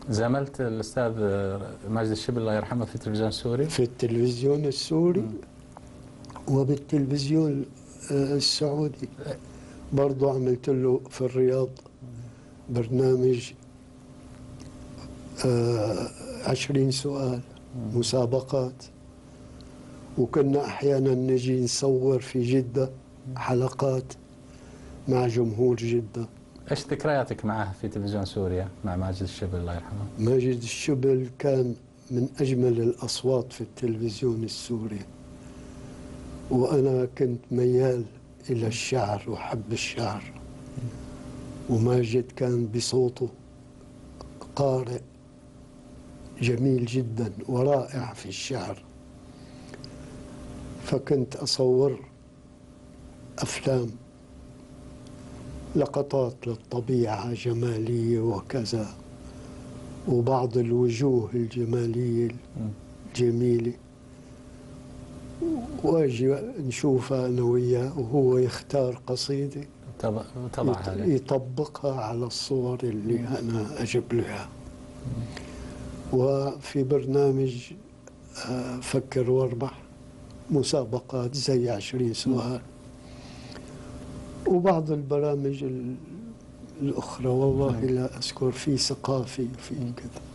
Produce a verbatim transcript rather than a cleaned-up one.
زملت الأستاذ ماجد الشبل الله يرحمه في التلفزيون السوري؟ في التلفزيون السوري م. وبالتلفزيون السعودي برضو عملت له في الرياض برنامج عشرين سؤال مسابقات، وكنا أحيانا نجي نصور في جدة حلقات مع جمهور جدة. ايش ذكرياتك معه في تلفزيون سوريا مع ماجد الشبل الله يرحمه؟ ماجد الشبل كان من أجمل الأصوات في التلفزيون السوري، وأنا كنت ميال إلى الشعر وحب الشعر، وماجد كان بصوته قارئ جميل جدا ورائع في الشعر، فكنت أصور أفلام لقطات للطبيعة جمالية وكذا، وبعض الوجوه الجمالية الجميلة، واجي نشوفها أنا وياه وهو يختار قصيدة طبعها يطبقها على الصور اللي أنا أجيب لها. وفي برنامج فكر واربح مسابقات زي عشرين سؤال، وبعض البرامج الأخرى والله لا أذكر، في ثقافي في كذا.